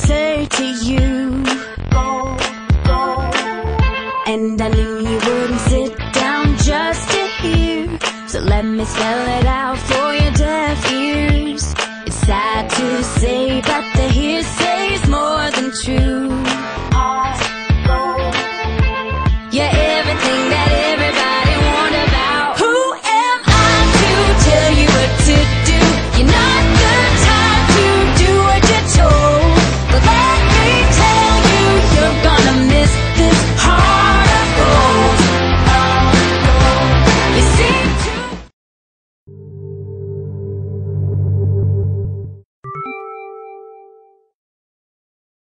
say to you, go, go. And I knew you wouldn't sit down just to hear, so let me spell it out.